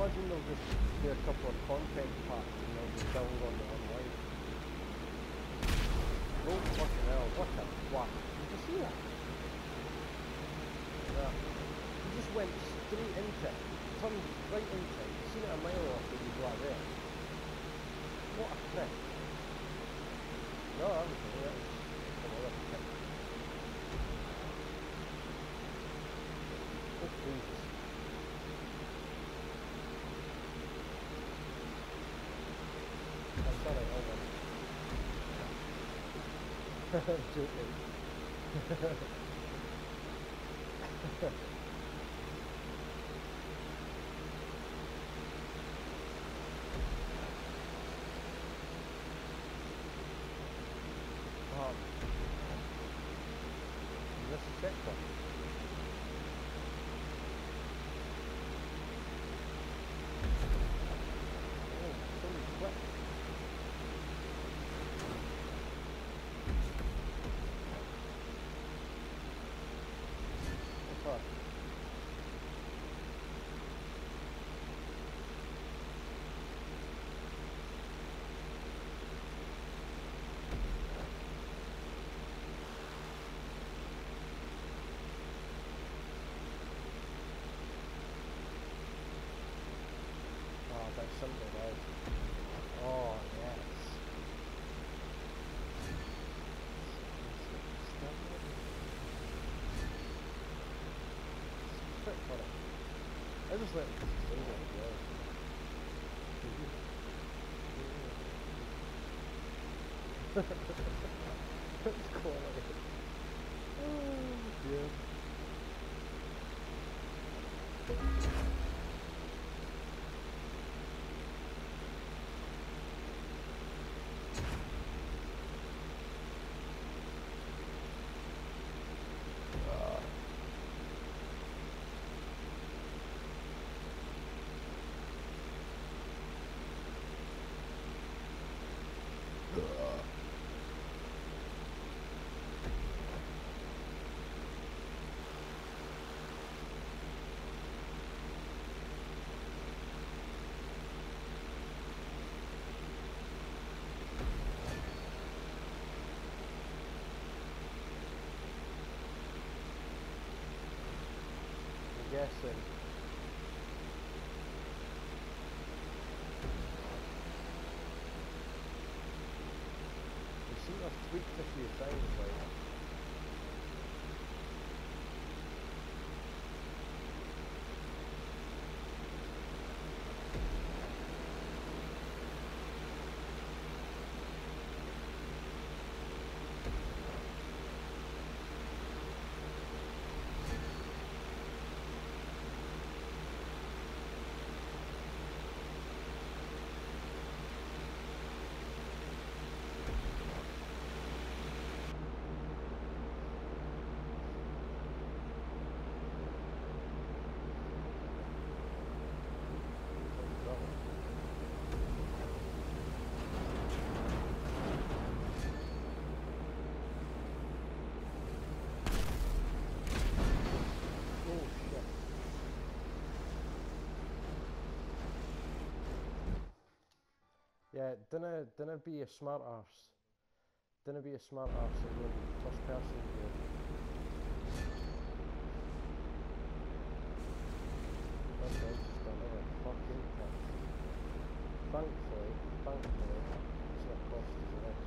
imagine they'll just do a couple of content packs and they'll just build on it online. Oh fucking hell, what a twat. Did you see that? Yeah. He just went straight into it, turned right into it, you seen it a mile off when you go there. What a prick. No, that was some other prick. Oh Jesus. That's alright, hold on. I'm joking. Is this a checkpoint? Oh, holy flip. What's that? Oh, that's simple, right? Oh, yes. Quick for it. I just let it stay there as well. That's quality. Oh, dear. I'm guessing. You seem to have tweaked a few things, like. Yeah, dinna be a smart arse. Dinna be a smart arse and go first person here. That guy's just another fucking prick. Thankfully, it's not cost us this.